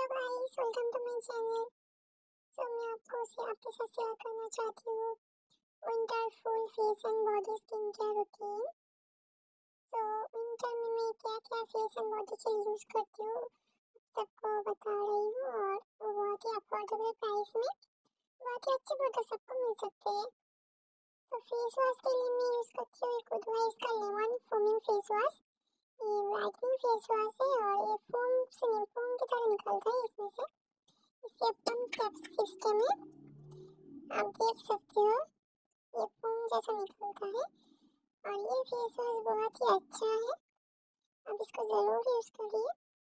Welcome to my channel. मैं आपके साथ शेयर करना चाहती हूँ winter full face and body skin care routine. Winter में मैं क्या क्या फेस एंड बॉडी के यूज़ करती हूँ सबको बता रही हूँ, और वो बहुत ही अफोर्डेबल प्राइस में बहुत ही अच्छे प्रोडक्ट सबको मिल सकते हैं। तो फेस वॉश के लिए मैं यूज़ करती हूँ गुड वाइब्स का लेमन फोमिंग फेस वॉश। ये व्हाइटनिंग फेस वॉश है और ये फोम की तरह निकलता है इसमें से। इसे अपन कैप सिस्टम में आप देख सकते हो, ये फोम जैसा निकलता है और ये फेस वॉश बहुत ही अच्छा है। आप इसको ज़रूर यूज़ करिए।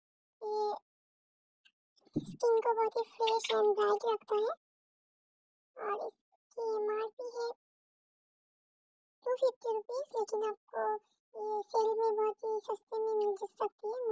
ये स्किन को बहुत ही फ्रेश एंड ब्राइट रखता है और इसकी MRP है 250 रुपीज़, लेकिन आपको ये सेल में बहुत ही सस्ते में मिल सकती है।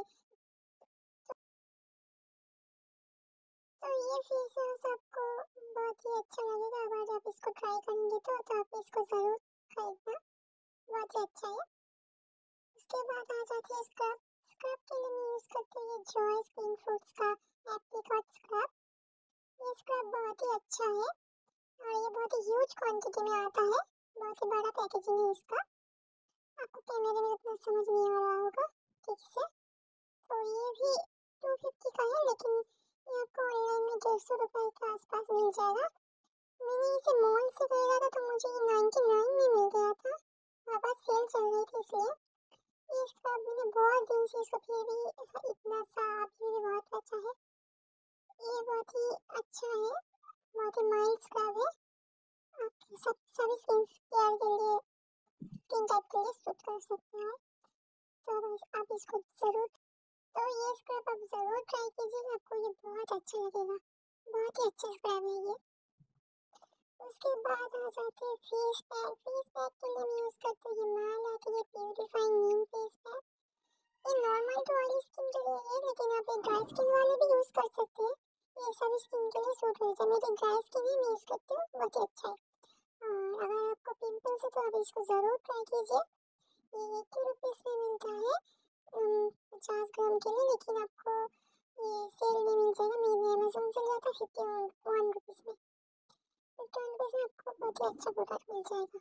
ये फेस वॉश आपको बहुत ही अच्छा लगेगा। अगर आप इसको ट्राई करेंगे तो आप इसको ज़रूर खरीदना, बहुत ही अच्छा है। उसके बाद आ जाती है स्क्रब। स्क्रब के लिए मैं यूज़ करती हूँ ये जॉय स्किन फूड्स का एप्रिकॉट स्क्रब। ये स्क्रब बहुत ही अच्छा है और ये बहुत ही ह्यूज क्वांटिटी में आता है, बहुत ही बड़ा पैकेजिंग है इसका। आपको कैमरे में उतना समझ नहीं आ रहा होगा ठीक से। तो ये भी 250 का है, लेकिन ये आपको ऑनलाइन में 150 रुपये के आसपास मिल जाएगा। मैंने इसे मॉल से खरीदा था तो मुझे ये 99 में मिल गया था, वापस सेल चल रही थी इसलिए। ये स्क्रब मैंने बहुत दिन से इसको फिर भी इतना सा अभी भी बहुत अच्छा है। ये बहुत ही अच्छा है, बहुत ही माइल्ड स्क्रब है। आप सभी स्किन केयर के लिए, स्किन टाइप के लिए सूट कर सकते हैं। तो आप इसको ज़रूर, तो ये स्क्रब आप ज़रूर ट्राई कीजिए, आपको ये बहुत अच्छा लगेगा। बहुत ही अच्छा स्क्रब है ये। उसके बाद आ जाते हैं फेस पैक। फेस पैक के लिए मैं यूज़ करती हूँ हिमालय के लिए प्यूरीफाइंग नीम फेस पैक। ये नॉर्मल टू ऑयली स्किन के लिए है, लेकिन आप ये ड्राई स्किन वाले भी यूज़ कर सकते हैं। ये सभी स्किन के लिए सूट होता है। मेरी ड्राई स्किन है, मैं यूज़ करती हूँ, बहुत ही अच्छा है। और अगर आपको पिंपल्स है तो आप इसको ज़रूर ट्राई कीजिए। ये 80 रुपीज़ में मिलता है 50 ग्राम के लिए, लेकिन आपको ये सेल में मिल जाएगा। मैंने अमेज़न से लिया था 51 रुपीज़ में। 51 रुपीज़ में आपको बहुत ही अच्छा प्रोडक्ट मिल जाएगा।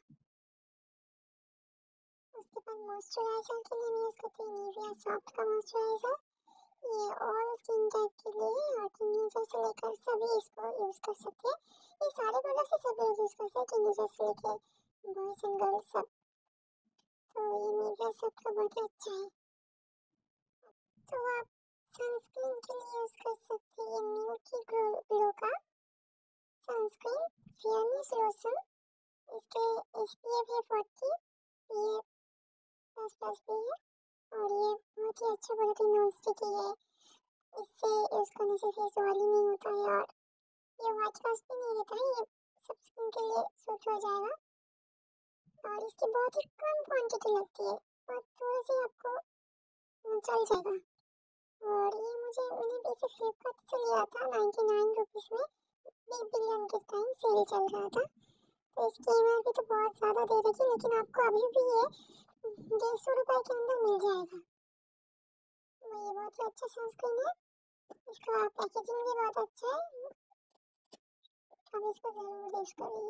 उसके बाद मॉइस्चराइज़र के लिए मैं यूज़ करती हूँ निविया सॉफ्ट का मॉइस्चराइज़र। ये ऑल स्किन टाइप के लिए है और टीनेजर से लेकर सभी इसको यूज़ कर सकते हैं। ये सारे प्रोडक्ट से सब लोग यूज़ कर सकते हैं, टीनेजर से लेकर बॉयज़ एंड गर्ल्स सब। तो ये निविया सॉफ्ट का बहुत ही अच्छा है। तो आप सनस्क्रीन के लिए यूज़ कर सकते हैं ये न्यूट्री ग्लो का सनस्क्रीन फेयरनेस लोशन। इसके SPF है 40, ये प्लस भी है और ये बहुत ही अच्छा प्रोडक्ट है, नॉन स्टिकी है। इससे यूज़ करने से फेस ऑयली नहीं होता है और ये व्हाइट कास्ट भी नहीं रहता है। ये सब स्किन के लिए सूट हो जाएगा और इसकी बहुत ही कम क्वांटिटी लगती है और थोड़े से आपको चल जाएगा। और ये मैंने इसे फ्लिपकार्ट से लिया था 99 रुपीज़ में, बिग बिलियन के टाइम सेल चल रहा था। तो इसकी MRP तो बहुत ज़्यादा दे रखी, लेकिन आपको अभी भी ये 150 रुपये के अंदर मिल जाएगा। ये बहुत ही अच्छा सनस्क्रीन है, इसका पैकेजिंग भी बहुत अच्छा है। आप इसको ज़रूर यूज़ करिए।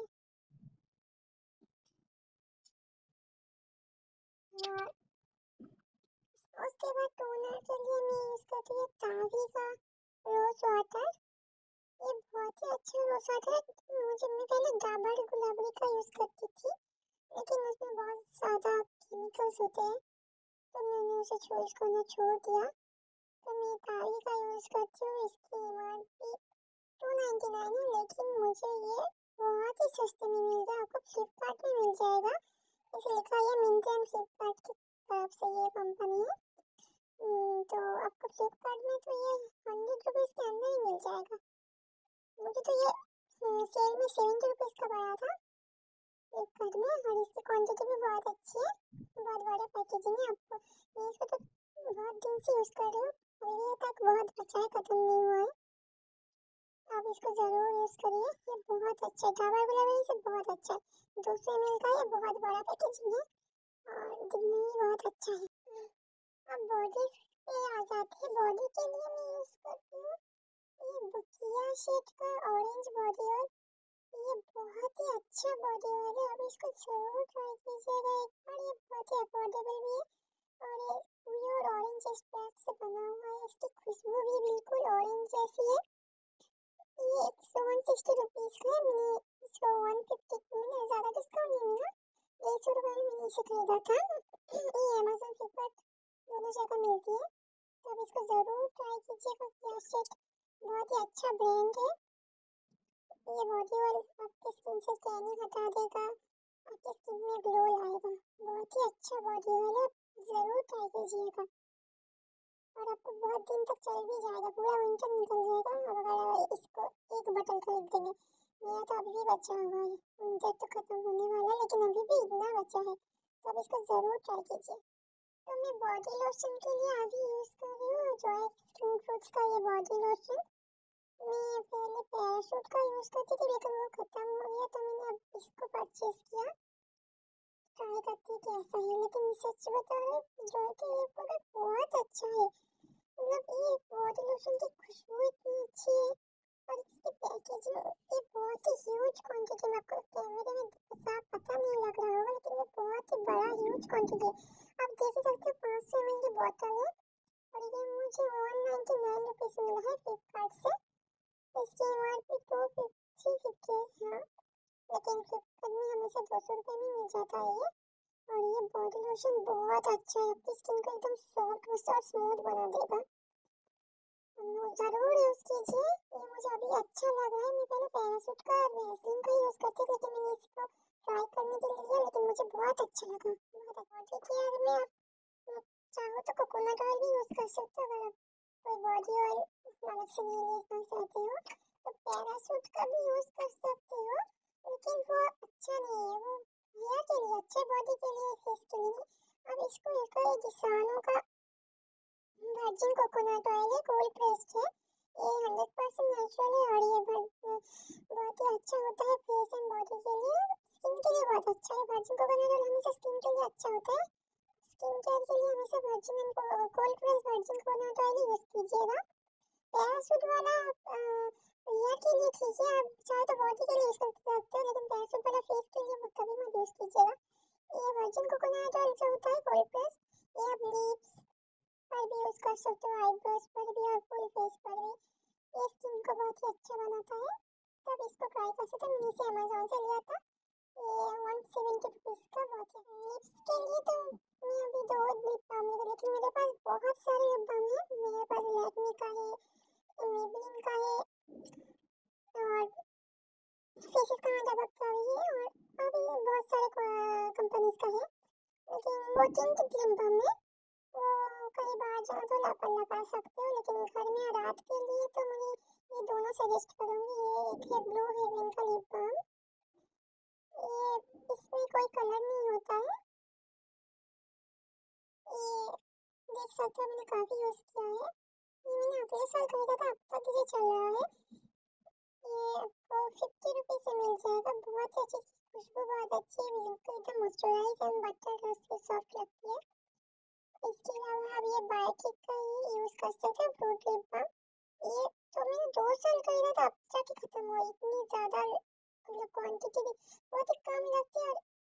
और उसके बाद टोनर के लिए मैं यूज़ करती हूँ तावी का रोज़ वाटर। ये बहुत ही अच्छा रोज़ वाटर है। मैं पहले डाबर गुलाबरी का यूज़ करती थी, लेकिन उसमें बहुत ज़्यादा केमिकल्स होते हैं तो मैंने उसे यूज़ करना छोड़ दिया। तो मैं तावी का यूज़ करती हूँ। इसकी MRP 299 है, लेकिन मुझे ये बहुत ही सस्ते में मिल गया। आपको फ्लिपकार्ट में मिल जाएगा, इसे लिखा है मिंट्रा फ्लिपकार्ट की तरफ से, ये कंपनी है। तो आपको फ्लिपकार्ट में तो ये 100 रुपीज़ के अंदर ही मिल जाएगा। मुझे तो ये सेल में 70 रुपीज़ का पड़ा था फ्लिपकार्ट में, और इसकी क्वांटिटी भी बहुत अच्छी है, बहुत बड़ा पैकेजिंग है। आपको मैं इसको तो बहुत दिन से यूज़ कर रही हूँ, अभी तक बहुत अच्छा है, ख़त्म नहीं हुआ है। आप इसको ज़रूर यूज़ करिए, ये बहुत अच्छा है। डाबर गुलाबरी से बहुत अच्छा है, 200 ml का ये बहुत बड़ा पैकेजिंग है और दिखने में बहुत अच्छा है। अब बॉडी पे आ जाती है बॉडी के लिए मैं यूज करती हूँ ये बकिया शेड का ऑरेंज बॉडी ऑयल। ये बहुत ही अच्छा बॉडी ऑयल है, आप इसको जरूर ट्राई कीजिएगा एक बार। ये बहुत ही अफोर्डेबल भी है और ये प्योर ऑरेंज एक्सट्रैक्ट से बना हुआ है। इसकी खुशबू भी बिल्कुल ऑरेंज जैसी है। ये 160 रुपीज का है, मैंने इसको 150 मैंने ज़्यादा डिस्काउंट नहीं मिला, 150 रुपये में मैंने इसे खरीदा था। ये अमेजोन फ्लिपकार्ट दोनों जगह मिलती है, तो आप इसको ज़रूर ट्राई कीजिएगा। क्लासिक बहुत ही अच्छा ब्रांड है। ये बॉडी ऑयल आपके स्किन से टैनिंग हटा देगा, आपके स्किन में ग्लो लाएगा। बहुत ही अच्छा बॉडी ऑयल है, ज़रूर ट्राई कीजिएगा और आपको बहुत दिन तक चल भी जाएगा, पूरा विंटर निकल जाएगा अगर इसको एक बोतल खरीद देंगे। मेरा तो अभी भी बचा हुआ है, विंटर तो खत्म होने वाला है लेकिन अभी भी इतना बचा है, तो आप इसको ज़रूर ट्राई कीजिए। तो मैं बॉडी लोशन के लिए अभी यूज़ कर रही हूँ जॉय स्किन फ्रूट्स का ये बॉडी लोशन। मैं पहले पैराशूट का यूज़ करती थी लेकिन वो खत्म हो गया, तो मैंने अब इसको परचेज किया। ट्राई करती है कैसा है, लेकिन सच बता रहे जॉय के ये प्रोडक्ट बहुत अच्छा है। मतलब ये बॉडी लोशन की खुशबू इतनी अच्छी है और इसकी पैकेजिंग ये बहुत ही ह्यूज क्वांटिटी में, आपको कैमरे में साफ पता नहीं लग रहा होगा लेकिन ये बहुत ही बड़ा ह्यूज क्वांटिटी है। आप देख ही सकते हो 500 ml की बोतल है और ये मुझे 199 रुपीज़ मिला है फ्लिपकार्ट से। इसकी एमआरपी 250 है हाँ, लेकिन फ्लिपकार्ट में हमेशा 200 रुपये में मिल जाता है ये। और ये बॉडी लोशन बहुत अच्छा है, आपकी स्किन को एकदम सॉफ्ट और स्मूथ बना देगा। ज़रूर यूज़ कीजिए, ये मुझे अभी अच्छा लग रहा है। मैं पहले पैराशूट का और वैसलीन का यूज़ करती थी लेकिन मैंने इसको ट्राई करने के लिए लिया, लेकिन मुझे बहुत अच्छा लगा। बहुत बॉडी केयर में आप चाहो तो कोकोनट ऑयल भी यूज़ कर सकते हो, अगर आप कोई बॉडी ऑयल अलग से नहीं लेना चाहते हो तो पैराशूट का भी यूज़ कर सकते हो, लेकिन वो अच्छा नहीं है, वो हेयर के लिए अच्छा, बॉडी के लिए फेस के लिए नहीं। अब इसको एक किसानों का वर्जिन कोकोनट ऑयल है, कोल्ड प्रेस्ड है, ये 100% नेचुरल है और ये बहुत ही अच्छा होता है फेस एंड बॉडी के लिए, स्किन के लिए बहुत अच्छा है। वर्जिन कोकोनट ऑयल हमेशा स्किन के लिए अच्छा होता है, स्किन केयर के लिए हमेशा virgin and cold pressed virgin coconut oil use कीजिएगा। पैराशूट वाला हेयर के लिए ठीक है, आप चाहे तो बॉडी के लिए यूज़ कर सकते हो, लेकिन पैराशूट वाला फेस के लिए कभी मत यूज़ कीजिएगा। ये वर्जिन कोकोनट ऑयल जो होता है कोल्ड प्रेस्ड, ये आप लिप्स पर भी यूज़ कर सकते हो, आईब्रोज पर भी और फुल फेस पर भी। ये स्किन को बहुत ही अच्छा बनाता है, तो आप इसको ट्राई कर सकते हो। मैंने इसे अमेजोन से लिया था, ये 170 रुपीज़ का बहुत है। लिप्स के लिए तो मैं अभी 2 लिप बाम लेकर, लेकिन मेरे पास बहुत सारे लिप बाम है। मेरे पास लैक्मे का है, मेबलिन का है और फेसेस का डबक का भी है और अभी बहुत सारे कंपनीज का है, लेकिन वो टिंट लिप बाम है, वो कहीं बाहर जाओ तो लगा सकते हो, लेकिन घर में रात के लिए तो मैं ये दोनों सजेस्ट करूँगी। ये एक है ब्लू हेवन का लिप बाम, ये इसमें कोई कलर नहीं होता है, ये देख सकते हो मैंने काफ़ी यूज़ किया है। ये मैंने अगले साल खरीदा था, अब तक ये चल रहा है। ये आपको 50 रुपीज़ से मिल जाएगा, बहुत ही अच्छी खुशबू, बहुत अच्छी है, बिल्कुल एकदम मॉइस्चराइज एंड बटर से सॉफ्ट लगती है। इसके अलावा आप ये बायोटिक का ही यूज़ कर सकते हो, फ्रूट लिप बाम। ये तो मैंने 2 साल खरीदा था, अब जाके खत्म हुआ, इतनी ज़्यादा मतलब क्वांटिटी बहुत ही कम लगती है और